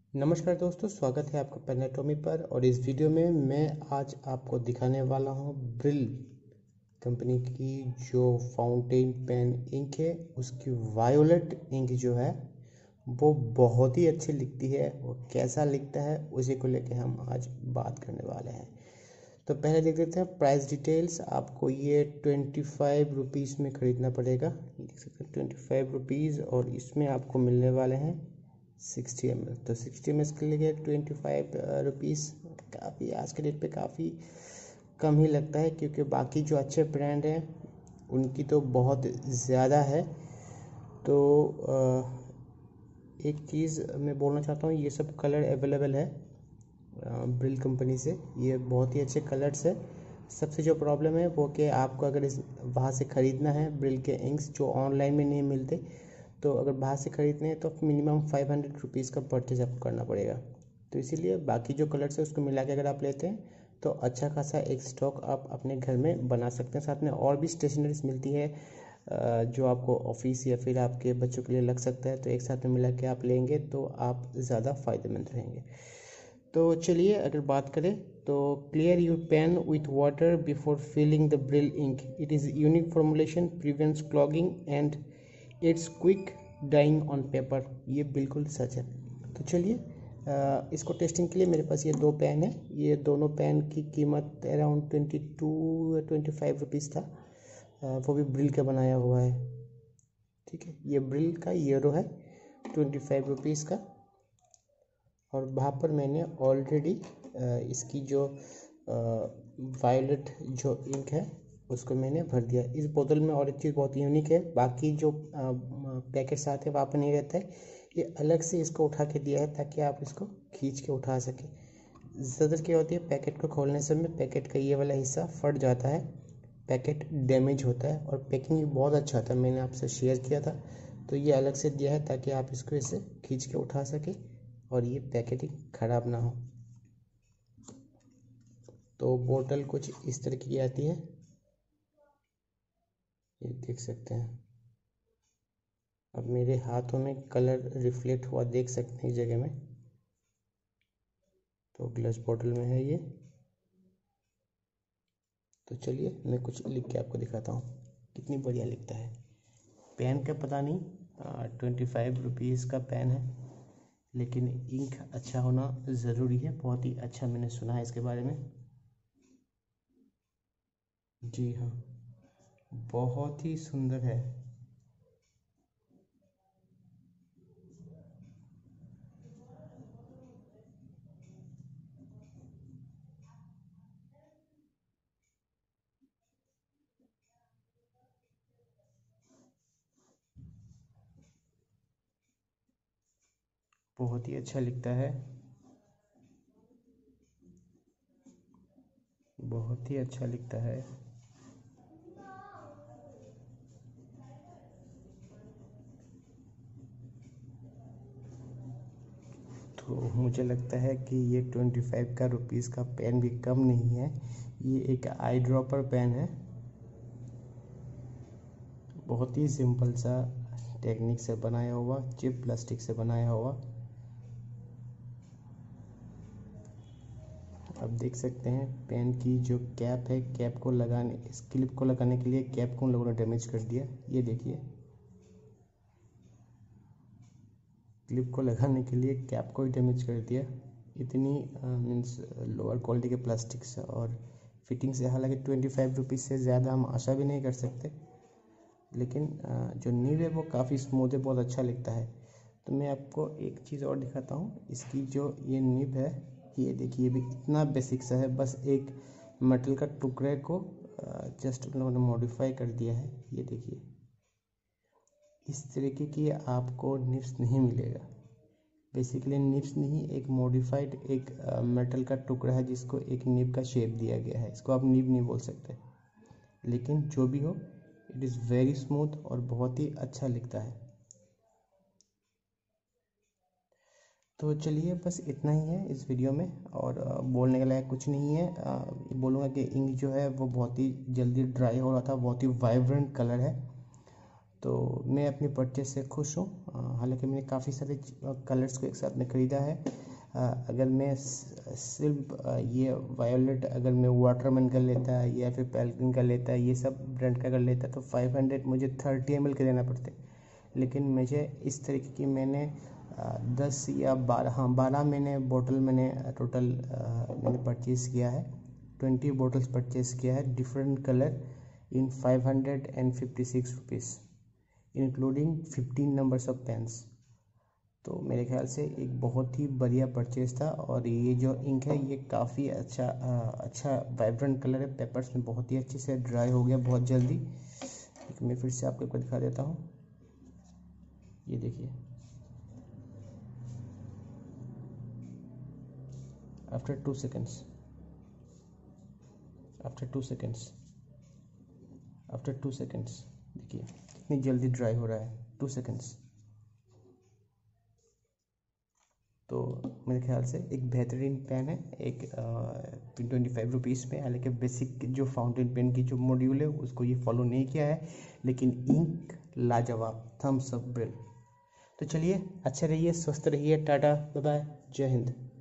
नमस्कार दोस्तों, स्वागत है आपका पेनेटोमी पर। और इस वीडियो में मैं आज आपको दिखाने वाला हूं ब्रिल कंपनी की जो फाउंटेन पेन इंक है, उसकी वायोलेट इंक जो है वो बहुत ही अच्छी लिखती है। वो कैसा लिखता है उसी को लेकर हम आज बात करने वाले हैं। तो पहले देख लेते हैं प्राइस डिटेल्स। आपको ये 25 रुपीज़ में ख़रीदना पड़ेगा। ये देख सकते हैं 25 रुपीज़, और इसमें आपको मिलने वाले हैं 60 ml। तो 60 ml के लिए 25 रुपीज़ काफ़ी आज के डेट पे काफ़ी कम ही लगता है, क्योंकि बाकी जो अच्छे ब्रांड हैं उनकी तो बहुत ज़्यादा है। तो एक चीज़ मैं बोलना चाहता हूँ, ये सब कलर अवेलेबल है ब्रिल कंपनी से। ये बहुत ही अच्छे कलर्स है। सबसे जो प्रॉब्लम है वो कि आपको अगर इस वहाँ से ख़रीदना है ब्रिल के इंक्स जो ऑनलाइन में नहीं मिलते, तो अगर बाहर से ख़रीदने हैं तो मिनिमम 500 रुपीज़ का परचेज आपको करना पड़ेगा। तो इसीलिए बाकी जो कलर्स है उसको मिला के अगर आप लेते हैं तो अच्छा खासा एक स्टॉक आप अपने घर में बना सकते हैं। साथ में और भी स्टेशनरीज मिलती है जो आपको ऑफिस या फिर आपके बच्चों के लिए लग सकता है। तो एक साथ में मिला के आप लेंगे तो आप ज़्यादा फ़ायदेमंद रहेंगे। तो चलिए अगर बात करें तो clear your pen with water before filling the Brill ink. It is unique formulation, prevents clogging and it's quick dying on paper. ये बिल्कुल सच है। तो चलिए इसको टेस्टिंग के लिए मेरे पास ये दो पेन है। ये दोनों पेन की कीमत अराउंड 25 रुपीज़ था। वो भी ब्रिल का बनाया हुआ है। ठीक है, ये ब्रिल का यूरो है 25 रुपीज़ का। और वहाँ पर मैंने ऑलरेडी इसकी जो वायलेट जो इंक है उसको मैंने भर दिया इस बोतल में। और एक चीज़ बहुत यूनिक है, बाकी जो पैकेट्स आते हैं वहाँ पर नहीं रहता है। ये अलग से इसको उठा के दिया है ताकि आप इसको खींच के उठा सकें। ज़्यादातर क्या होती है, पैकेट को खोलने से में पैकेट का ये वाला हिस्सा फट जाता है, पैकेट डैमेज होता है। और पैकिंग भी बहुत अच्छा था, मैंने आपसे शेयर किया था। तो ये अलग से दिया है ताकि आप इसको ऐसे खींच के उठा सकें और ये पैकेटिंग ख़राब ना हो। तो बोतल कुछ इस तरह की आती है, ये देख सकते हैं। अब मेरे हाथों में कलर रिफ्लेक्ट हुआ देख सकते हैं इस जगह में। तो ग्लास बोतल में है ये। तो चलिए मैं कुछ लिख के आपको दिखाता हूँ कितनी बढ़िया लिखता है। पेन का पता नहीं, 25 रुपीज़ का पेन है, लेकिन इंक अच्छा होना ज़रूरी है। बहुत ही अच्छा मैंने सुना है इसके बारे में। जी हाँ, बहुत ही सुंदर है। बहुत ही अच्छा लिखता है, बहुत ही अच्छा लिखता है। तो मुझे लगता है कि ये 25 का रुपीज़ का पेन भी कम नहीं है। ये एक आई ड्रॉपर पेन है, बहुत ही सिंपल सा टेक्निक से बनाया हुआ, चिप प्लास्टिक से बनाया हुआ। अब देख सकते हैं पेन की जो कैप है, कैप को लगाने, इस क्लिप को लगाने के लिए कैप को उन लोगों ने डैमेज कर दिया। ये देखिए, क्लिप को लगाने के लिए कैप को ही डैमेज कर दिया। इतनी मीन्स लोअर क्वालिटी के प्लास्टिक से और फिटिंग से। हालांकि 25 रुपीज़ से ज़्यादा हम आशा भी नहीं कर सकते, लेकिन जो नीब है वो काफ़ी स्मूथ है, बहुत अच्छा लिखता है। तो मैं आपको एक चीज़ और दिखाता हूँ। इसकी जो ये नीब है, ये देखिए, ये भी इतना बेसिक सा है। बस एक मेटल का टुकड़े को जस्ट उन लोगों ने मॉडिफाई कर दिया है। ये देखिए, इस तरीके की आपको निब्स नहीं मिलेगा। बेसिकली निब्स नहीं, एक मॉडिफाइड एक मेटल का टुकड़ा है जिसको एक निब का शेप दिया गया है। इसको आप निब नहीं बोल सकते, लेकिन जो भी हो, इट इज़ वेरी स्मूथ और बहुत ही अच्छा लिखता है। तो चलिए बस इतना ही है इस वीडियो में, और बोलने के लायक कुछ नहीं है। बोलूँगा कि इंक जो है वो बहुत ही जल्दी ड्राई हो रहा था, बहुत ही वाइब्रेंट कलर है। तो मैं अपनी परचेज से खुश हूँ। हालांकि मैंने काफ़ी सारे कलर्स को एक साथ में ख़रीदा है। अगर मैं सिर्फ ये वायोलेट अगर मैं वाटरमैन का लेता है या फिर पेल्किन का लेता है, ये सब ब्रांड का अगर लेता तो 500 मुझे 30 ml के देना पड़ते। लेकिन मुझे इस तरीके की मैंने 10 या 12 मैंने बोतल मैंने टोटल मैंने परचेज़ किया है। 20 बोटल्स परचेज़ किया है, different colour in 556 rupees, including 15 numbers of pens. तो मेरे ख्याल से एक बहुत ही बढ़िया परचेज़ था। और ये जो इंक है ये काफ़ी अच्छा वाइब्रेंट कलर है। पेपर्स में बहुत ही अच्छे से ड्राई हो गया बहुत जल्दी। मैं फिर से आपको एक बार दिखा देता हूँ। ये देखिए, आफ्टर 2 सेकेंड्स, देखिए कितनी जल्दी ड्राई हो रहा है, 2 सेकेंड्स। तो मेरे ख्याल से एक बेहतरीन पेन है, एक 25 रुपीज़ में। हालांकि बेसिक जो फाउंटेन पेन की जो मॉड्यूल है उसको ये फॉलो नहीं किया है, लेकिन इंक लाजवाब, थम्स अप ब्रिल। तो चलिए, अच्छे रहिए, स्वस्थ रहिए, टाटा बाय बाय, जय हिंद।